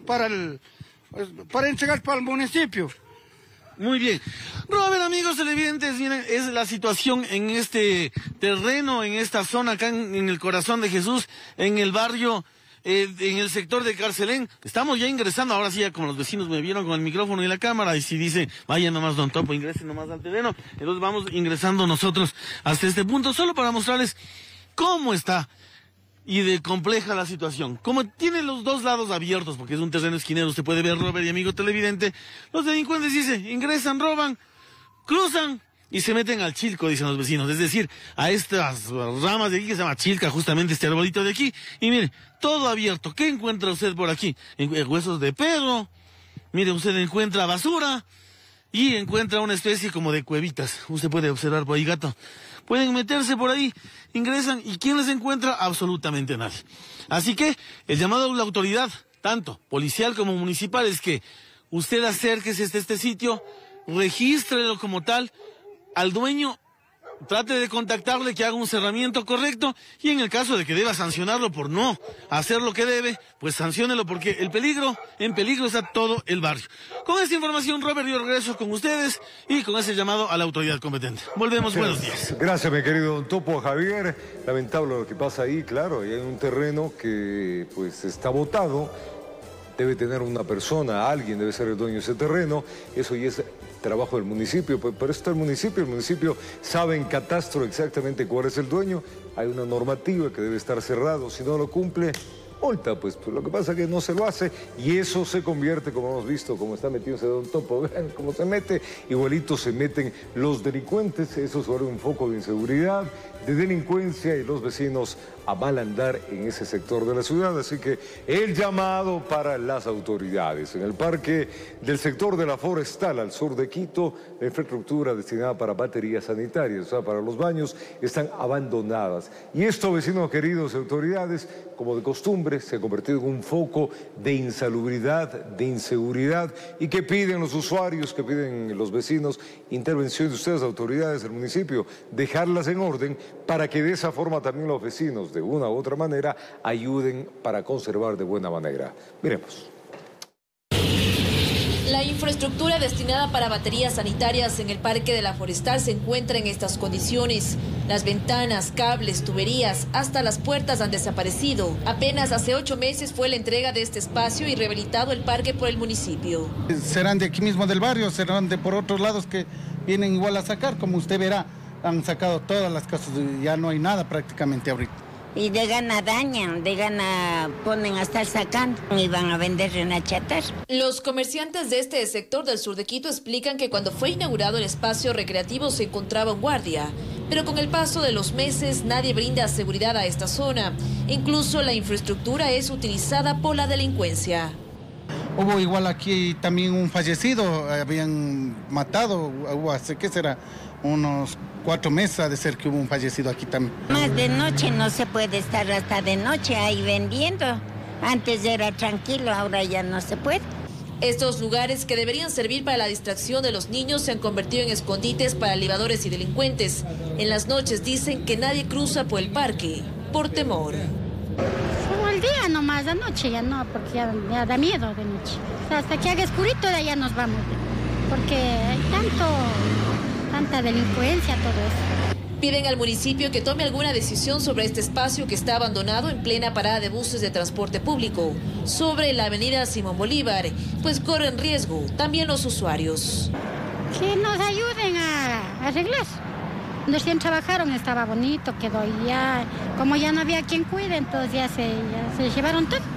entregar para el municipio. Muy bien. Robert, amigos televidentes, miren, es la situación en este terreno, en esta zona, acá en el Corazón de Jesús, en el barrio, en el sector de Carcelén. Estamos ya ingresando, ahora sí, ya como los vecinos me vieron con el micrófono y la cámara, y si dice, vaya nomás Don Topo, ingresen nomás al terreno. Entonces vamos ingresando nosotros hasta este punto, solo para mostrarles cómo está y de compleja la situación. Como tiene los dos lados abiertos, porque es un terreno esquinero, usted puede ver, Robert y amigo televidente, los delincuentes, dice, ingresan, roban, cruzan y se meten al chilco, dicen los vecinos, es decir, a estas ramas de aquí que se llama chilca, justamente este arbolito de aquí, y mire, todo abierto. ¿Qué encuentra usted por aquí? Huesos de perro, mire, usted encuentra basura y encuentra una especie como de cuevitas. Usted puede observar por ahí, gato. Pueden meterse por ahí, ingresan, ¿y quién les encuentra? Absolutamente nadie. Así que el llamado a la autoridad, tanto policial como municipal, es que usted acérquese a este sitio, regístrelo como tal, al dueño, trate de contactarle, que haga un cerramiento correcto, y en el caso de que deba sancionarlo por no hacer lo que debe, pues sanciónelo, porque en peligro está todo el barrio. Con esta información, Robert, yo regreso con ustedes y con ese llamado a la autoridad competente. Volvemos, buenos días. Gracias, mi querido Don Topo. Javier, lamentable lo que pasa ahí, claro, y hay un terreno que pues está botado, debe tener una persona, alguien debe ser el dueño de ese terreno, eso ya es trabajo del municipio, pero eso está el municipio sabe en catastro exactamente cuál es el dueño, hay una normativa que debe estar cerrado, si no lo cumple, multa, pues lo que pasa es que no se lo hace y eso se convierte, como hemos visto, como está metido ese Don Topo, vean cómo se mete, igualito se meten los delincuentes, eso se vuelve un foco de inseguridad, de delincuencia y los vecinos a mal andar en ese sector de la ciudad, así que el llamado para las autoridades. En el parque del sector de la Forestal, al sur de Quito, la infraestructura destinada para baterías sanitarias, o sea, para los baños, están abandonadas. Y esto, vecinos queridos y autoridades, como de costumbre, costumbre, se ha convertido en un foco de insalubridad, de inseguridad, y que piden los usuarios, que piden los vecinos, intervención de ustedes, autoridades del municipio, dejarlas en orden para que de esa forma también los vecinos, de una u otra manera, ayuden para conservar de buena manera. Miremos. La infraestructura destinada para baterías sanitarias en el Parque de la Forestal se encuentra en estas condiciones. Las ventanas, cables, tuberías, hasta las puertas han desaparecido. Apenas hace 8 meses fue la entrega de este espacio y rehabilitado el parque por el municipio. Serán de aquí mismo del barrio, serán de por otros lados que vienen igual a sacar. Como usted verá, han sacado todas las casas, ya no hay nada prácticamente ahorita. Y de gana dañan, de gana ponen a estar sacando y van a vender en la chatarra. Los comerciantes de este sector del sur de Quito explican que cuando fue inaugurado el espacio recreativo se encontraba un guardia, pero con el paso de los meses nadie brinda seguridad a esta zona. Incluso la infraestructura es utilizada por la delincuencia. Hubo igual aquí también un fallecido, habían matado, hace, ¿qué será? Unos 4 meses ha de ser que hubo un fallecido aquí también. Más de noche no se puede estar hasta de noche ahí vendiendo. Antes era tranquilo, ahora ya no se puede. Estos lugares que deberían servir para la distracción de los niños se han convertido en escondites para libadores y delincuentes. En las noches dicen que nadie cruza por el parque por temor. Solo el día nomás, la noche ya no, porque ya da miedo de noche. O sea, hasta que haga oscurito de allá nos vamos, porque hay tanta delincuencia, todo eso. Piden al municipio que tome alguna decisión sobre este espacio que está abandonado en plena parada de buses de transporte público, sobre la avenida Simón Bolívar, pues corren riesgo también los usuarios. Que nos ayuden a arreglar. Recién trabajaron, estaba bonito, quedó y ya, como ya no había quien cuide, entonces ya se llevaron todo.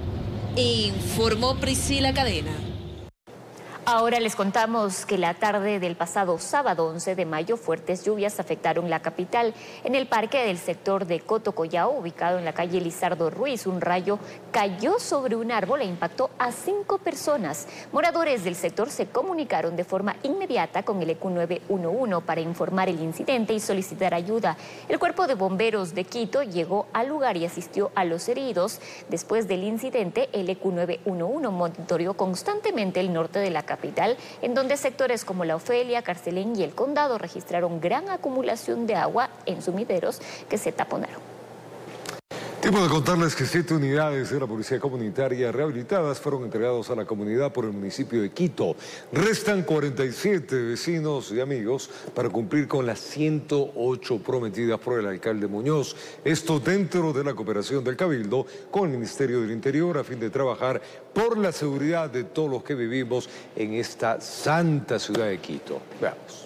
Informó Priscila Cadena. Ahora les contamos que la tarde del pasado sábado 11 de mayo fuertes lluvias afectaron la capital. En el parque del sector de Cotocollao, ubicado en la calle Lizardo Ruiz, un rayo cayó sobre un árbol e impactó a 5 personas. Moradores del sector se comunicaron de forma inmediata con el EQ 911 para informar el incidente y solicitar ayuda. El cuerpo de bomberos de Quito llegó al lugar y asistió a los heridos. Después del incidente, el EQ 911 monitoreó constantemente el norte de la capital, en donde sectores como La Ofelia, Carcelén y El Condado registraron gran acumulación de agua en sumideros que se taponaron. Tiempo de contarles que 7 unidades de la Policía Comunitaria rehabilitadas fueron entregados a la comunidad por el municipio de Quito. Restan 47 vecinos y amigos para cumplir con las 108 prometidas por el alcalde Muñoz. Esto dentro de la cooperación del Cabildo con el Ministerio del Interior a fin de trabajar por la seguridad de todos los que vivimos en esta santa ciudad de Quito. Veamos.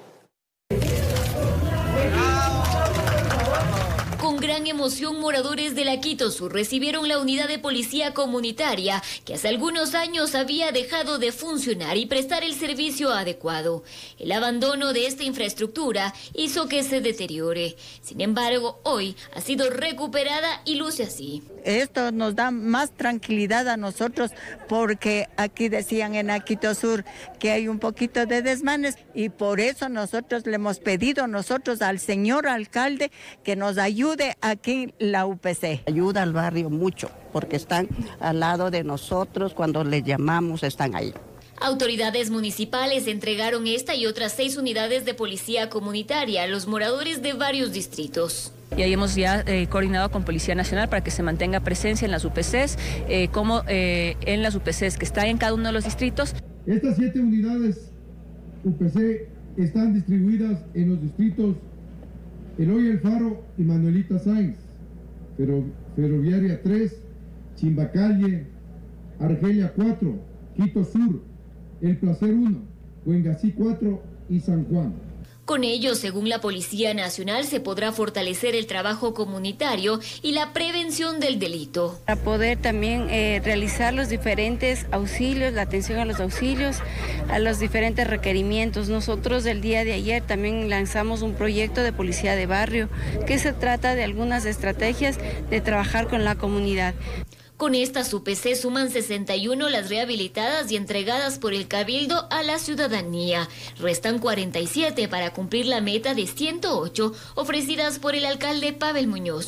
Con gran emoción, moradores de la Quito Sur recibieron la unidad de policía comunitaria que hace algunos años había dejado de funcionar y prestar el servicio adecuado. El abandono de esta infraestructura hizo que se deteriore. Sin embargo, hoy ha sido recuperada y luce así. Esto nos da más tranquilidad a nosotros porque aquí decían en la Quito Sur que hay un poquito de desmanes y por eso nosotros le hemos pedido al señor alcalde que nos ayude aquí la UPC. Ayuda al barrio mucho porque están al lado de nosotros, cuando les llamamos están ahí. Autoridades municipales entregaron esta y otras 6 unidades de policía comunitaria a los moradores de varios distritos. Y ahí hemos ya coordinado con Policía Nacional para que se mantenga presencia en las UPCs, como en las UPCs que están en cada uno de los distritos. Estas 7 unidades UPC están distribuidas en los distritos Eloy El Faro y Manuelita Sáenz, Ferroviaria 3, Chimbacalle, Argelia 4, Quito Sur, El Placer 1, Huengasí 4 y San Juan. Con ello, según la Policía Nacional, se podrá fortalecer el trabajo comunitario y la prevención del delito. Para poder también realizar los diferentes auxilios, la atención a los auxilios, a los diferentes requerimientos. Nosotros el día de ayer también lanzamos un proyecto de policía de barrio que se trata de algunas estrategias de trabajar con la comunidad. Con estas UPC suman 61 las rehabilitadas y entregadas por el Cabildo a la ciudadanía. Restan 47 para cumplir la meta de 108 ofrecidas por el alcalde Pavel Muñoz.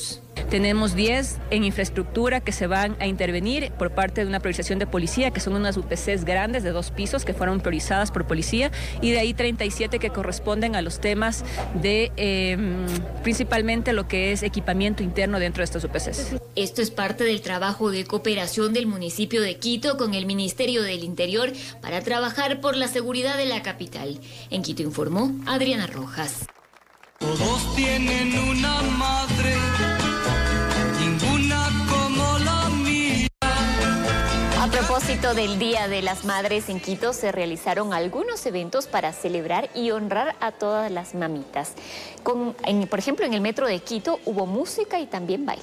Tenemos 10 en infraestructura que se van a intervenir por parte de una priorización de policía, que son unas UPCs grandes de 2 pisos que fueron priorizadas por policía, y de ahí 37 que corresponden a los temas de principalmente lo que es equipamiento interno dentro de estas UPCs. Esto es parte del trabajo de cooperación del municipio de Quito con el Ministerio del Interior para trabajar por la seguridad de la capital. En Quito informó Adriana Rojas. Todos tienen una madre, ninguna como la mía. A propósito del Día de las Madres, en Quito se realizaron algunos eventos para celebrar y honrar a todas las mamitas. Por ejemplo, en el metro de Quito hubo música y también baile.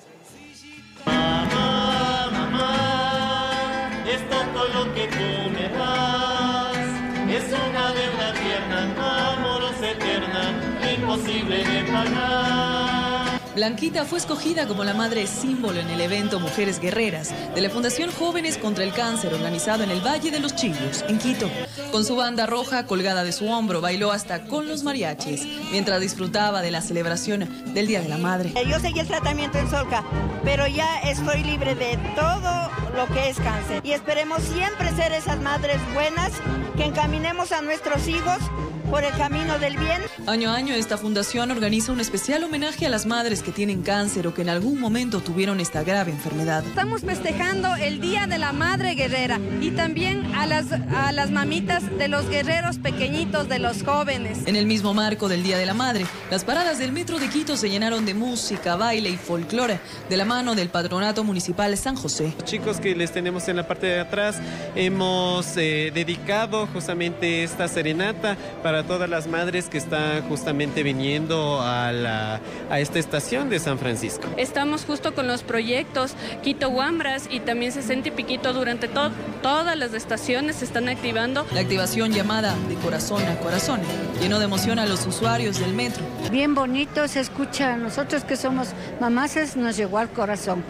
Mamá, mamá, es tanto lo que tú me das, es una deuda tierna, amorosa eterna, imposible de pagar. Blanquita fue escogida como la madre símbolo en el evento Mujeres Guerreras de la Fundación Jóvenes contra el Cáncer, organizado en el Valle de los Chillos, en Quito. Con su banda roja colgada de su hombro, bailó hasta con los mariachis, mientras disfrutaba de la celebración del Día de la Madre. Yo seguí el tratamiento en Solca, pero ya estoy libre de todo lo que es cáncer. Y esperemos siempre ser esas madres buenas, que encaminemos a nuestros hijos por el camino del bien. Año a año esta fundación organiza un especial homenaje a las madres que tienen cáncer o que en algún momento tuvieron esta grave enfermedad. Estamos festejando el Día de la Madre Guerrera y también a las mamitas de los guerreros pequeñitos, de los jóvenes. En el mismo marco del Día de la Madre, las paradas del metro de Quito se llenaron de música, baile y folclore de la mano del Patronato Municipal San José. Los chicos que les tenemos en la parte de atrás hemos dedicado justamente esta serenata para todas las madres que están justamente viniendo a esta estación de San Francisco. Estamos justo con los proyectos Quito Wambras y también 60 y Piquito. Durante todas las estaciones se están activando. La activación llamada de corazón a corazón llenó de emoción a los usuarios del metro. Bien bonito se escucha, nosotros que somos mamases nos llegó al corazón.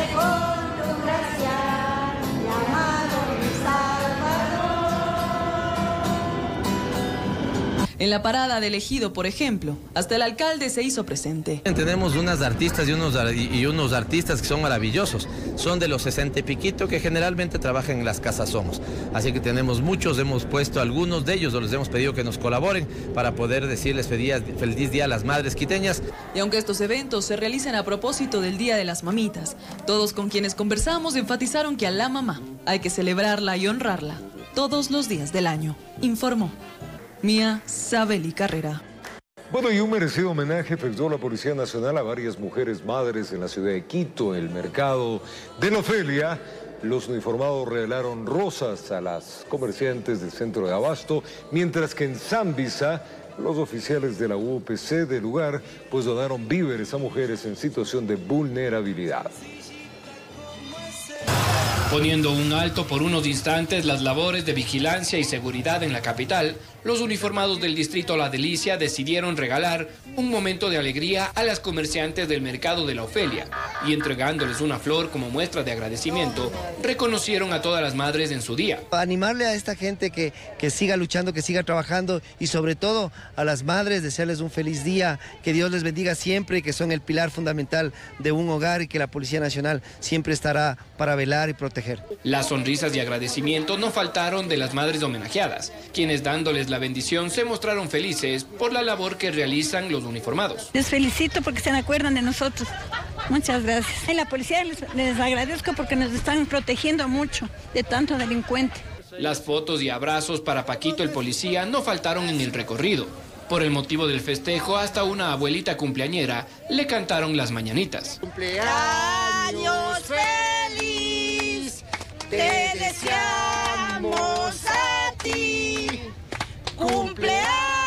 En la parada del Ejido, por ejemplo, hasta el alcalde se hizo presente. Tenemos unas artistas y unos artistas que son maravillosos. Son de los 60 y Piquito que generalmente trabajan en las casas Somos. Así que tenemos muchos, hemos puesto algunos de ellos o les hemos pedido que nos colaboren para poder decirles feliz día a las madres quiteñas. Y aunque estos eventos se realizan a propósito del Día de las Mamitas, todos con quienes conversamos enfatizaron que a la mamá hay que celebrarla y honrarla todos los días del año, informó Mía Sabeli Carrera. Bueno, y un merecido homenaje efectuó la Policía Nacional a varias mujeres madres en la ciudad de Quito, en el mercado de la Ofelia. Los uniformados regalaron rosas a las comerciantes del centro de abasto, mientras que en Zambisa los oficiales de la UPC del lugar pues donaron víveres a mujeres en situación de vulnerabilidad. Poniendo un alto por unos instantes las labores de vigilancia y seguridad en la capital, los uniformados del distrito La Delicia decidieron regalar un momento de alegría a las comerciantes del mercado de la Ofelia y entregándoles una flor como muestra de agradecimiento, reconocieron a todas las madres en su día. Animarle a esta gente que siga luchando, que siga trabajando y sobre todo a las madres desearles un feliz día, que Dios les bendiga siempre y que son el pilar fundamental de un hogar y que la Policía Nacional siempre estará para velar y proteger. Las sonrisas y agradecimientos no faltaron de las madres homenajeadas, quienes dándoles la bendición se mostraron felices por la labor que realizan los uniformados. Les felicito porque se acuerdan de nosotros. Muchas gracias. En la policía les agradezco porque nos están protegiendo mucho de tanto delincuente. Las fotos y abrazos para Paquito el policía no faltaron en el recorrido. Por el motivo del festejo, hasta una abuelita cumpleañera le cantaron las mañanitas. ¡Cumpleaños feliz! Te deseamos a ti. ¡Cumpleaños,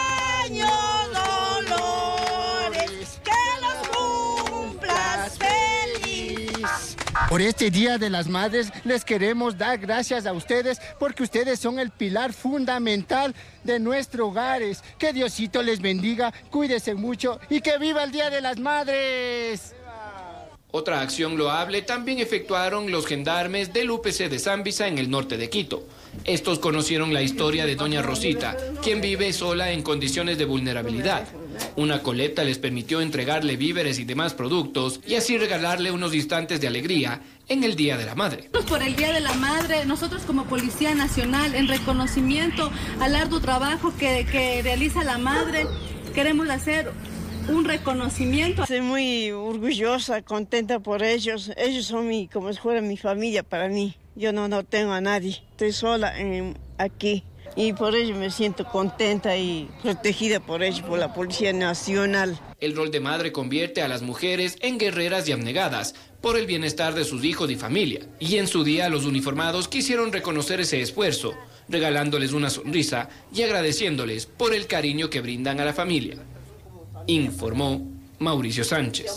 Dolores! ¡Que los cumplas feliz! Por este Día de las Madres les queremos dar gracias a ustedes porque ustedes son el pilar fundamental de nuestros hogares. Que Diosito les bendiga, cuídense mucho y que viva el Día de las Madres. Otra acción loable también efectuaron los gendarmes del UPC de Zambisa en el norte de Quito. Estos conocieron la historia de doña Rosita, quien vive sola en condiciones de vulnerabilidad. Una colecta les permitió entregarle víveres y demás productos y así regalarle unos instantes de alegría en el Día de la Madre. Por el Día de la Madre, nosotros como Policía Nacional, en reconocimiento al arduo trabajo que realiza la madre, queremos hacer un reconocimiento. Estoy muy orgullosa, contenta por ellos. Ellos son como si fuera mi familia para mí. Yo no tengo a nadie, estoy sola aquí. Y por ello me siento contenta y protegida por ellos, por la Policía Nacional. El rol de madre convierte a las mujeres en guerreras y abnegadas por el bienestar de sus hijos y familia. Y en su día los uniformados quisieron reconocer ese esfuerzo, regalándoles una sonrisa y agradeciéndoles por el cariño que brindan a la familia. Informó Mauricio Sánchez.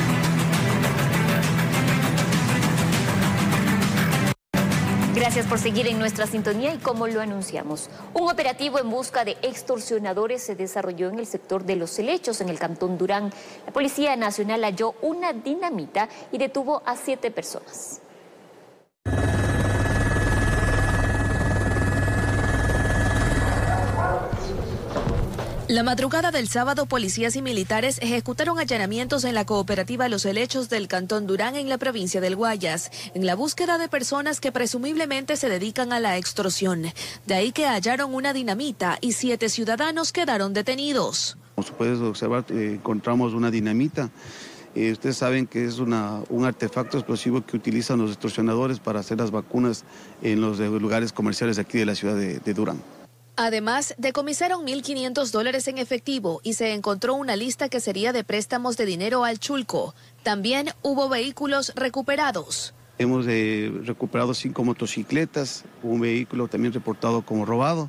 Gracias por seguir en nuestra sintonía y como lo anunciamos, un operativo en busca de extorsionadores se desarrolló en el sector de Los Helechos, en el cantón Durán. La Policía Nacional halló una dinamita y detuvo a 7 personas. La madrugada del sábado, policías y militares ejecutaron allanamientos en la cooperativa Los Helechos del cantón Durán en la provincia del Guayas, en la búsqueda de personas que presumiblemente se dedican a la extorsión. De ahí que hallaron una dinamita y 7 ciudadanos quedaron detenidos. Como se puede observar, encontramos una dinamita. Ustedes saben que es un artefacto explosivo que utilizan los extorsionadores para hacer las vacunas en los lugares comerciales aquí de la ciudad de Durán. Además, decomisaron $1.500 en efectivo y se encontró una lista que sería de préstamos de dinero al Chulco. También hubo vehículos recuperados. Hemos recuperado 5 motocicletas, un vehículo también reportado como robado.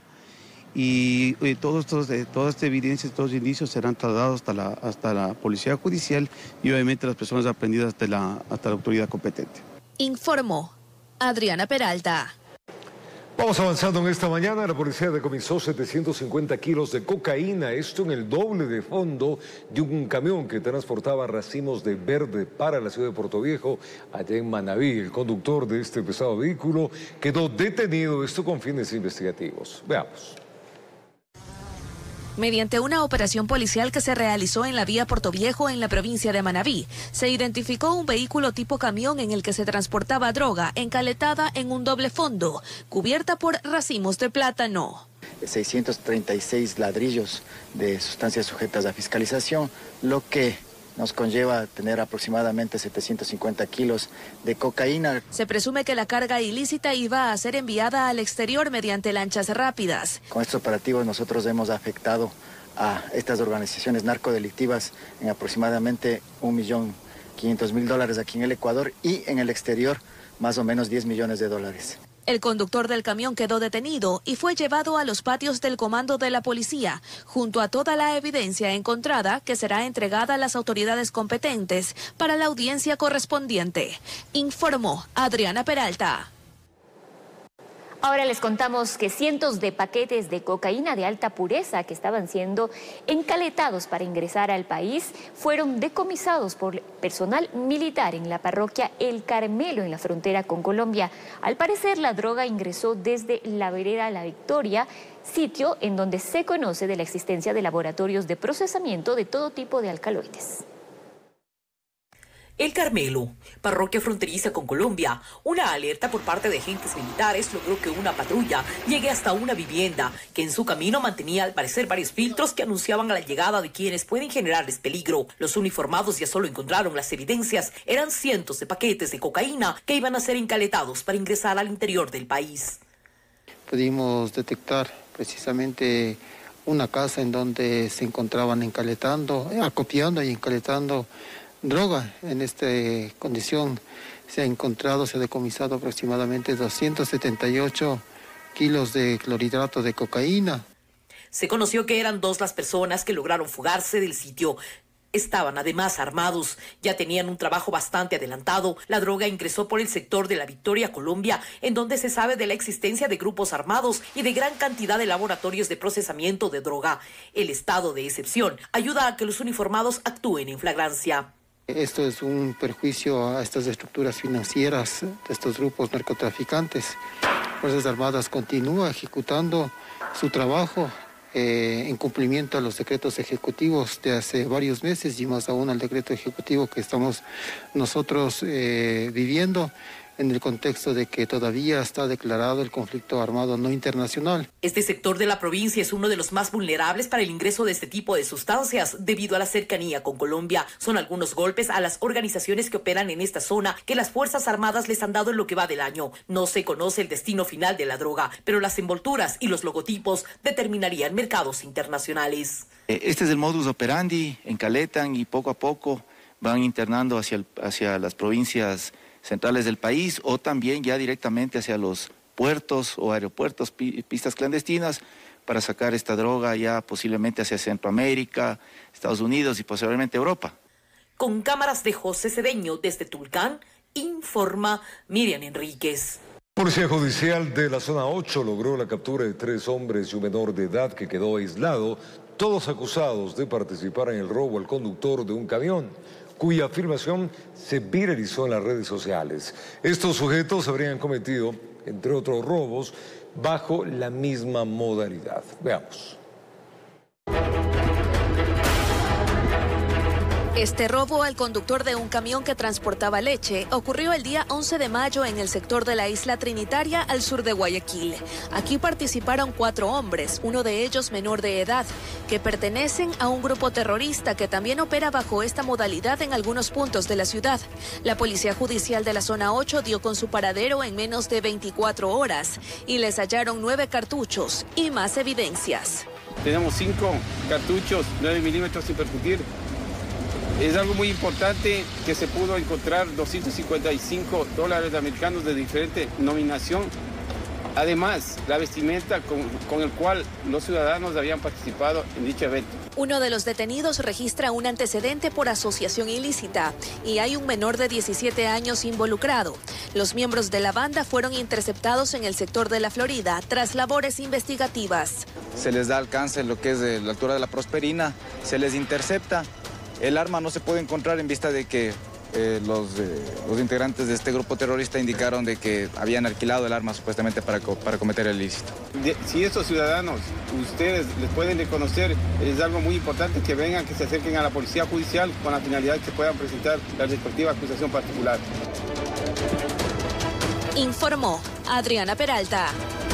Y toda esta evidencia, todos los indicios serán trasladados hasta la Policía Judicial y obviamente las personas aprendidas hasta la autoridad competente. Informó Adriana Peralta. Vamos avanzando en esta mañana. La policía decomisó 750 kilos de cocaína, esto en el doble de fondo de un camión que transportaba racimos de verde para la ciudad de Puerto Viejo, allá en Manabí. El conductor de este pesado vehículo quedó detenido, esto con fines investigativos. Veamos. Mediante una operación policial que se realizó en la vía Puerto Viejo en la provincia de Manabí, se identificó un vehículo tipo camión en el que se transportaba droga encaletada en un doble fondo, cubierta por racimos de plátano. 636 ladrillos de sustancias sujetas a fiscalización, lo que nos conlleva tener aproximadamente 750 kilos de cocaína. Se presume que la carga ilícita iba a ser enviada al exterior mediante lanchas rápidas. Con estos operativos nosotros hemos afectado a estas organizaciones narcodelictivas en aproximadamente $1.500.000 aquí en el Ecuador y en el exterior más o menos $10 millones. El conductor del camión quedó detenido y fue llevado a los patios del comando de la policía, junto a toda la evidencia encontrada que será entregada a las autoridades competentes para la audiencia correspondiente. Informó Adriana Peralta. Ahora les contamos que cientos de paquetes de cocaína de alta pureza que estaban siendo encaletados para ingresar al país fueron decomisados por personal militar en la parroquia El Carmelo en la frontera con Colombia. Al parecer la droga ingresó desde la vereda La Victoria, sitio en donde se conoce de la existencia de laboratorios de procesamiento de todo tipo de alcaloides. El Carmelo, parroquia fronteriza con Colombia. Una alerta por parte de agentes militares logró que una patrulla llegue hasta una vivienda que en su camino mantenía al parecer varios filtros que anunciaban a la llegada de quienes pueden generarles peligro. Los uniformados ya solo encontraron las evidencias. Eran cientos de paquetes de cocaína que iban a ser encaletados para ingresar al interior del país. Pudimos detectar precisamente una casa en donde se encontraban acopiando y encaletando droga. En esta condición se ha decomisado aproximadamente 278 kilos de clorhidrato de cocaína. Se conoció que eran 2 las personas que lograron fugarse del sitio. Estaban además armados, ya tenían un trabajo bastante adelantado. La droga ingresó por el sector de La Victoria, Colombia, en donde se sabe de la existencia de grupos armados y de gran cantidad de laboratorios de procesamiento de droga. El estado de excepción ayuda a que los uniformados actúen en flagrancia. Esto es un perjuicio a estas estructuras financieras de estos grupos narcotraficantes. Fuerzas Armadas continúa ejecutando su trabajo en cumplimiento a los decretos ejecutivos de hace varios meses y más aún al decreto ejecutivo que estamos nosotros viviendo en el contexto de que todavía está declarado el conflicto armado no internacional. Este sector de la provincia es uno de los más vulnerables para el ingreso de este tipo de sustancias debido a la cercanía con Colombia. Son algunos golpes a las organizaciones que operan en esta zona que las Fuerzas Armadas les han dado en lo que va del año. No se conoce el destino final de la droga, pero las envolturas y los logotipos determinarían mercados internacionales. Este es el modus operandi en Caletan y poco a poco van internando hacia las provincias centrales del país o también ya directamente hacia los puertos o aeropuertos, pistas clandestinas para sacar esta droga ya posiblemente hacia Centroamérica, Estados Unidos y posiblemente Europa. Con cámaras de José Cedeño desde Tulcán, informa Miriam Enríquez. Policía Judicial de la Zona 8 logró la captura de 3 hombres y un menor de edad que quedó aislado, todos acusados de participar en el robo al conductor de un camión, cuya afirmación se viralizó en las redes sociales. Estos sujetos habrían cometido, entre otros robos, bajo la misma modalidad. Veamos. Este robo al conductor de un camión que transportaba leche ocurrió el día 11 de mayo en el sector de la Isla Trinitaria al sur de Guayaquil. Aquí participaron 4 hombres, uno de ellos menor de edad, que pertenecen a un grupo terrorista que también opera bajo esta modalidad en algunos puntos de la ciudad. La Policía Judicial de la Zona 8 dio con su paradero en menos de 24 horas y les hallaron 9 cartuchos y más evidencias. Tenemos 5 cartuchos, 9 milímetros sin percutir. Es algo muy importante que se pudo encontrar $255 americanos de diferente nominación. Además, la vestimenta con el cual los ciudadanos habían participado en dicho evento. Uno de los detenidos registra un antecedente por asociación ilícita y hay un menor de 17 años involucrado. Los miembros de la banda fueron interceptados en el sector de la Florida tras labores investigativas. Se les da alcance en lo que es la altura de la Prosperina, se les intercepta. El arma no se puede encontrar en vista de que los integrantes de este grupo terrorista indicaron de que habían alquilado el arma supuestamente para cometer el ilícito. Si estos ciudadanos, ustedes les pueden reconocer, es algo muy importante que vengan, que se acerquen a la Policía Judicial con la finalidad que puedan presentar la respectiva acusación particular. Informó Adriana Peralta.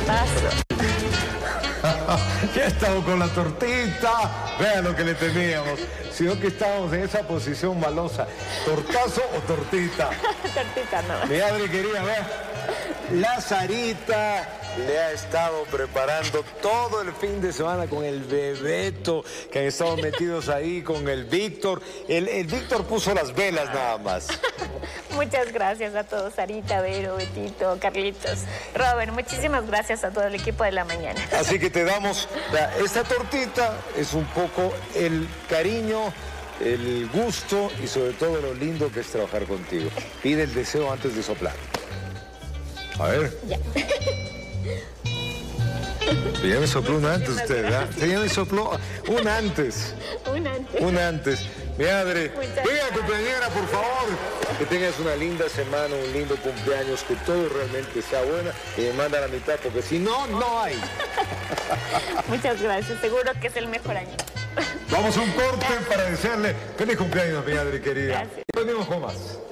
Ya estamos con la tortita. Vean lo que le teníamos. Sino que estábamos en esa posición malosa. ¿Tortazo o tortita? Tortita, no. Mi Adri querida, vea. La Sarita le ha estado preparando todo el fin de semana con el Bebeto, que han estado metidos ahí con el Víctor. El Víctor puso las velas nada más. Muchas gracias a todos, Sarita, Vero, Betito, Carlitos, Robert. Muchísimas gracias a todo el equipo de la mañana. Así que te damos, esta tortita es un poco el cariño, el gusto y sobre todo lo lindo que es trabajar contigo. Pide el deseo antes de soplar. A ver. Ya. Ya me sopló un antes usted, ¿verdad? Ya me sopló un antes. Un antes. Un antes. Mi Adri, venga, cumpleañera, por favor. Que tengas una linda semana, un lindo cumpleaños, que todo realmente sea bueno y me manda la mitad, porque si no, no hay. Muchas gracias, seguro que es el mejor año. Vamos a un corte para desearle feliz cumpleaños, mi Adri querida. Gracias. Venimos con más.